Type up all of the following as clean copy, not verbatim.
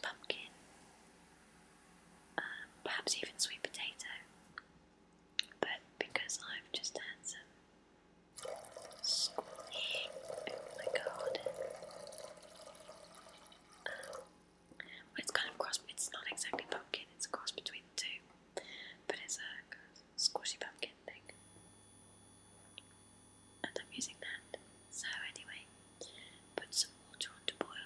pumpkin, perhaps even sweet potato, but because I've just had some squash in my garden, it's kind of cross, it's not exactly pumpkin, it's a cross between the two, but it's a squashy pumpkin thing, and I'm using that. So anyway, put some water on to boil,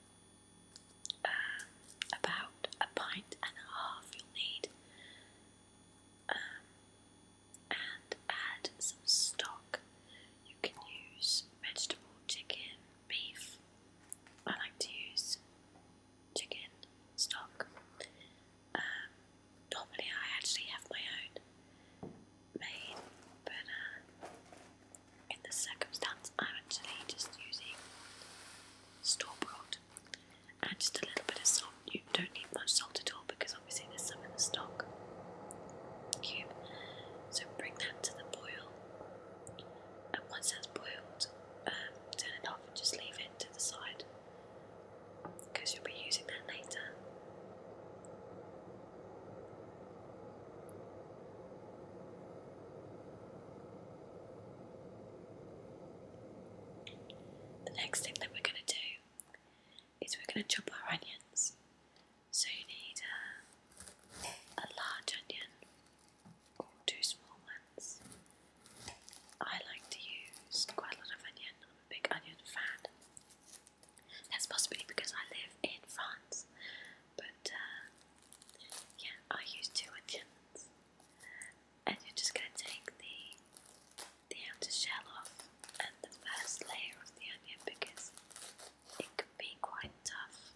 about a pint and a half you'll need, and add some stock. You can use vegetable, chicken, beef. I like to use chicken stock. Normally I actually have my own made, but in this circumstance I'm actually just using store-bought and just a little bit of salt. You don't need much salt at all because obviously there's some in the stock cube. So bring that to the boil, and once that's boiled, turn it off and just leave it to the side because you'll be using that later. The next thing that we're going to do is we're going to chop our onions. So you need a large onion or 2 small ones. I like to use quite a lot of onion. I'm a big onion fan. That's possibly because I live in France, but yeah, I use 2 onions. And you're just going to take the outer shell off and the first layer of the onion because it can be quite tough.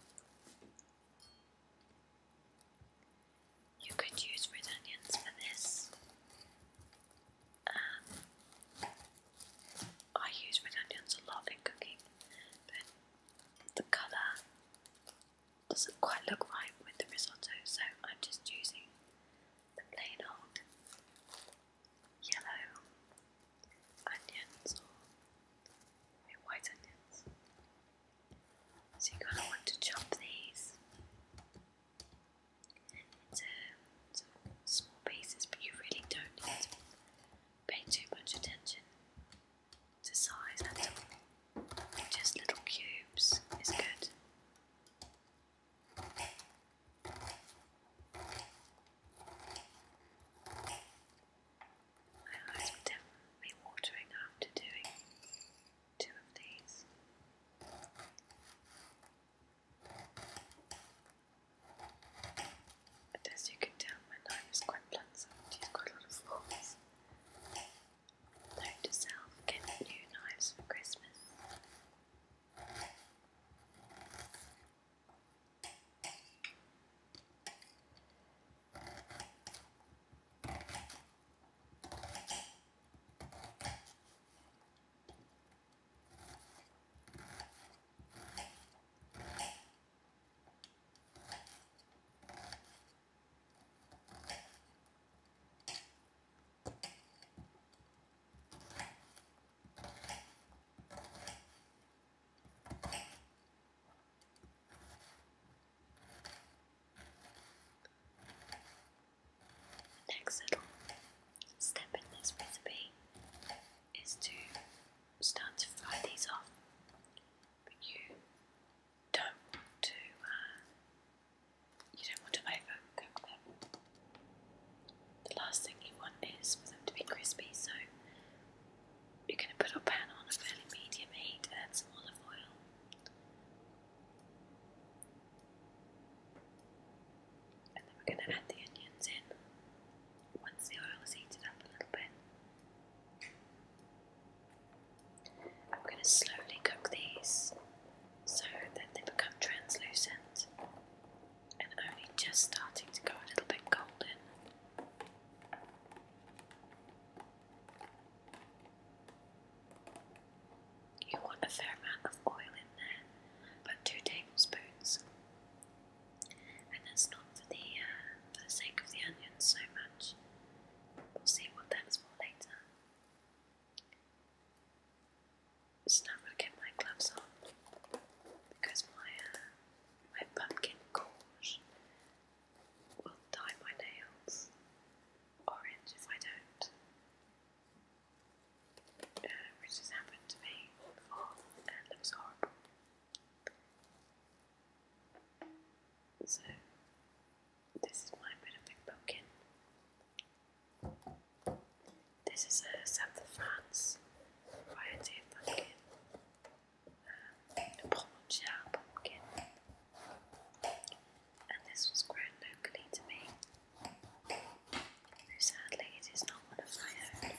You could use red onions for this. I use red onions a lot in cooking, but the colour doesn't quite look right with the risotto, so I'm just using the plain old yellow onions or white onions. So you're going to want to chop these into small pieces, but you really don't need to pay too much attention to size at all. Just little cubes is good. My eyes were definitely watering after doing 2 of these. But as you can tell, my knife is quite blunt, so I have to use quite a lot of force. Note to self, get new knives for Christmas. Next little step in this recipe is to start to fry these off, but you don't want to overcook them. The last thing you want is for them to be crispy, so you're going to put a pan on a fairly medium heat and add some olive oil. And then we're going to add the onions in once the oil is heated up a little bit. I'm going to slowly cook these so that they become translucent and only just starting to go a little bit golden. You want a fair amount of oil in there, about 2 tablespoons, and that's not for the sake So this is my bit of big pumpkin. This is a South of France variety of pumpkin, a Provençal pumpkin, and this was grown locally to me. So sadly, it is not one of my own.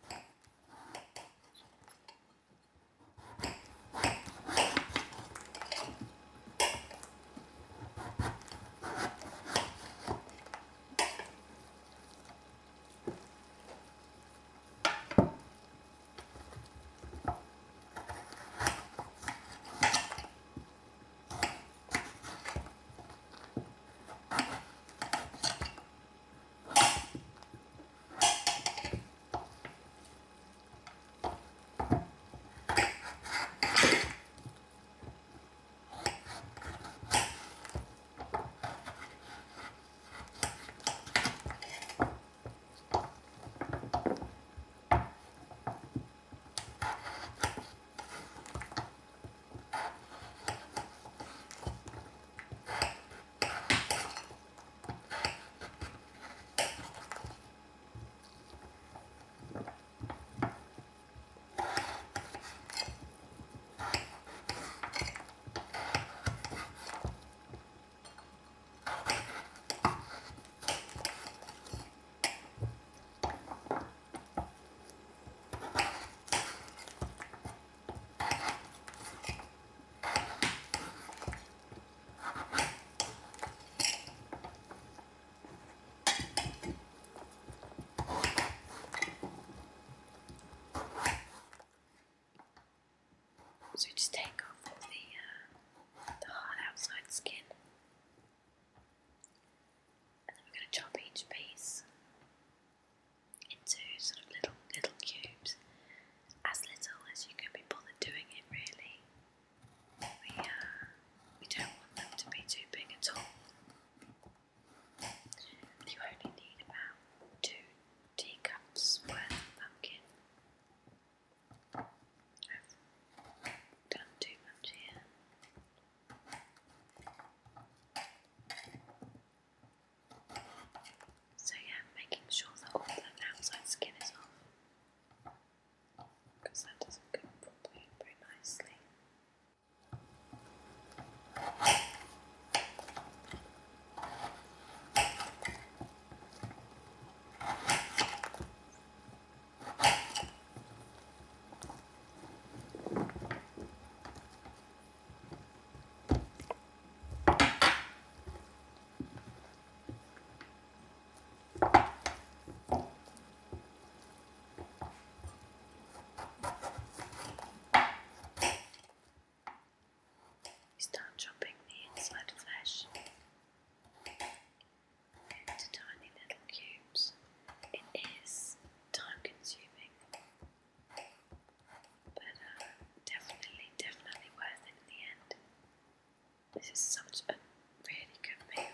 So just take off all the hard outside skin, and then we're going to chop each piece into sort of little cubes, as little as you can be bothered doing it. Really, we don't want them to be too big at all. You only need about 2 teacups worth of pumpkin. Done too much here. So yeah, making sure that all the outside skin is off, because that doesn't go properly very nicely. Start chopping the inside flesh into tiny little cubes. It is time consuming, but definitely worth it in the end. This is such a really good meal.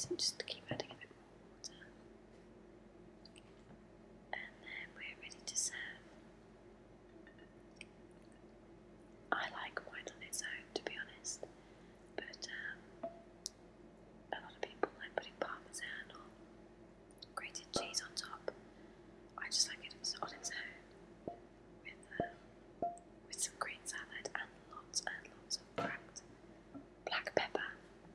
So just keep adding a bit more water. And then we're ready to serve. I like wine on its own, to be honest, but a lot of people like putting parmesan or grated cheese on top. I just like it on its own with some green salad and lots of cracked black pepper.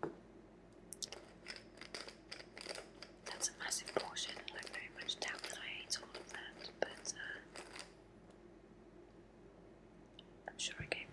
That's a massive portion. I very much doubt that I ate all of that, but I'm sure I gave